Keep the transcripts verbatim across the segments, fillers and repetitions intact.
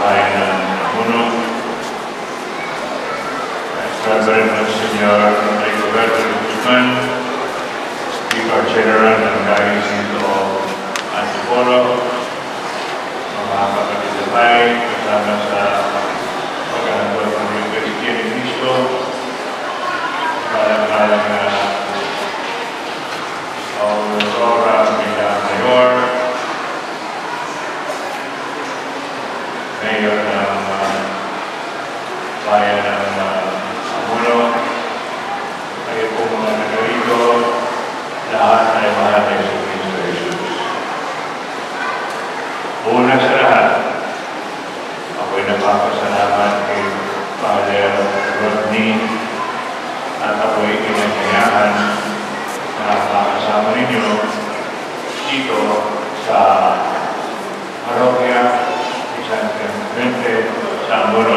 bayan ng Namuno, Reverend Monsignor Rigoberto Guzman, Speaker General ng Diocese of Antipolo, mga kapatid na tayo, kasama sa pagkakataon ng Eucharistia ni Cristo, kalang-kalang na Aurora Mayor, Mayor ng uh, bayan ng uh, Namuno, kayo po mga nagarito, lahat ay mahal ay sa Cristo Jesus. Una sa lahat, ako'y napapasalamat kay Father Rodney at ako'y kinagayahan na makasama ninyo dito sa parokya ni San Clemente sa Namuno.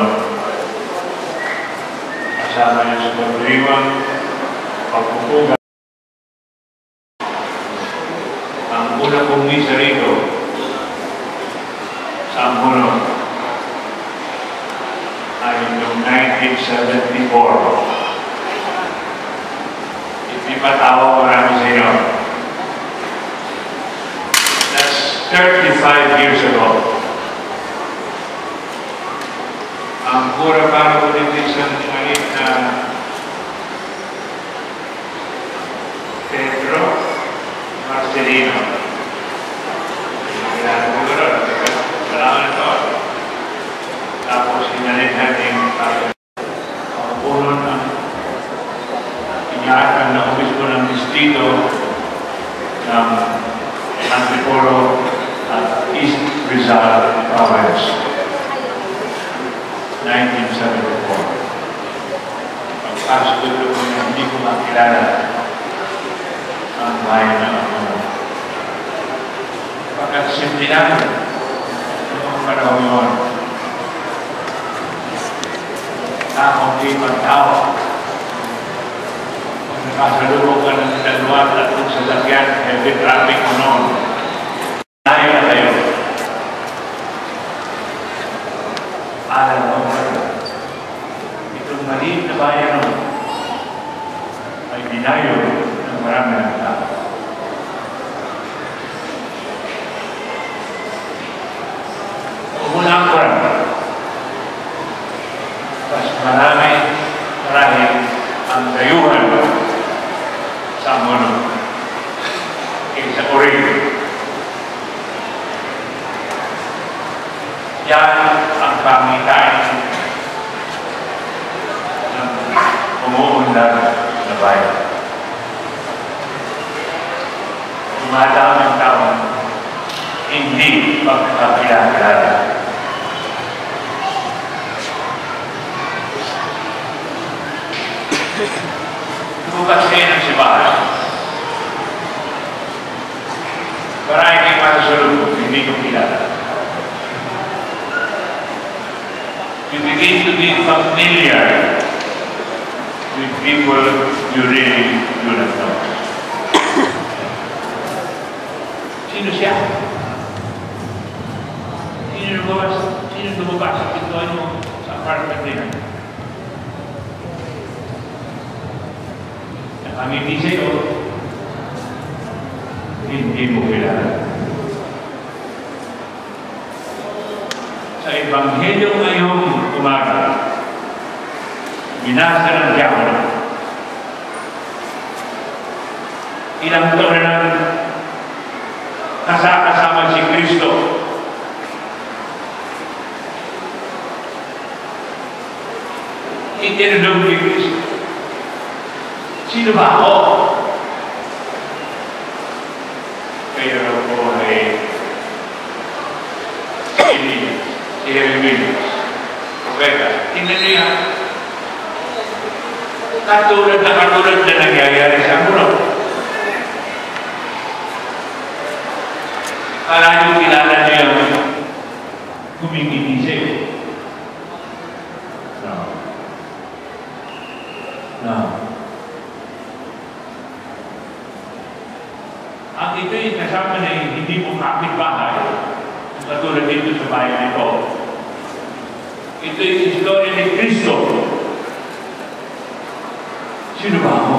Kasama niyo sa pagdiriwang pagpupugan. Ang una kong misa rito sa Namuno ay noong nineteen seventy-four. Ipatawa marami sa inyo. That's thirty-five years ago. Ang kura para ko dito isang maliit na Pedro Marcelino. Kailangan ko gano'n. Kailangan ito. Tapos sinalihan yung ang puno ng inyatan na obispo ng distrito ng Antipolo at East Rizal Province. nineteen seventy-four. Pagpasok ito ko na hindi ko makilala ang bayan ng Namuno. Pagkat simple lang noong panahon yun. Nakakunti pang tao. Kung nakasalubog ka ng dalawa at tatlong sasakyan, heavy traffic mo noon. Tayo na kayo. Alam mo ba? Itong maliit na bayan nun ay dinayo ng marami ng tao. Umulang ko rin. Mas marami, marami ang dayuhan sa Namuno kaysa Origo. Yan ang pangitain ng umuunlad na bayan. Dumadami ang tao, hindi pagkakilala. Bukas kayo ng simbahan. Marami kayong matasalubog, hindi ko kilala. You begin to be familiar with people you really do not know. Sino siya? Sino lumabas? Sino lumabas sa pintuan mo sa apartment nila? Nakangiti sa'yo, hindi mo kilala. Sa Ebanghelyo ngayong umaga, binasa ng diakono. Ilang taon na nang kasama si Kristo. Itinulong ni Kristo. Sino ba ako? Kaya ako ay si Jeremias. Propeta. Tingnan niyo yan. Katulad na katulad na nangyayari sa Namuno. Kala niyo kilala niyo yung humingiti sa'yo. No. No. Ang ito'y kasama na hindi mo kapitbahay, katulad dito sa bayan ito, Ito'y istorya ni Kristo. Sino ba ako?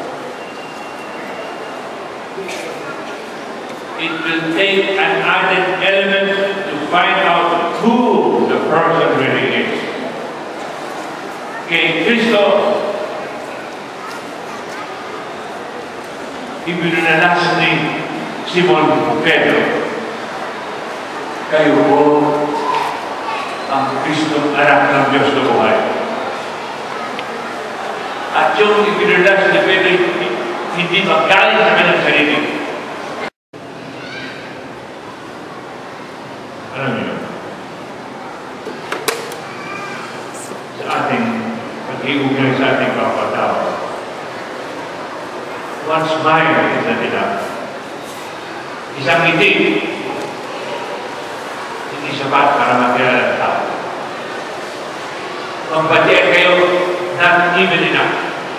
It will take an added element to find out who the person really is. Kay Kristo, ibinanalas ni Simon Pedro, kayo po ang Kristo, anak ng Diyos na buhay. At yung ibinanalas ni Pedro, hindi magaling sa kanyang sarili. Alam niyo, sa ating pag-iugnay sa ating kapatao, one smile is not enough. Isang ngiti, hindi sapat para makilala ng tao. Magbatiyan kayo, not even enough.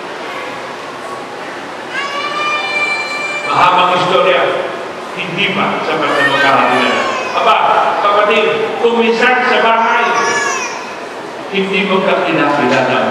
Mahabang istorya, hindi pa sapat na magkakilala. Aba, kapatid, kung minsan sa bahay, hindi mo kakilala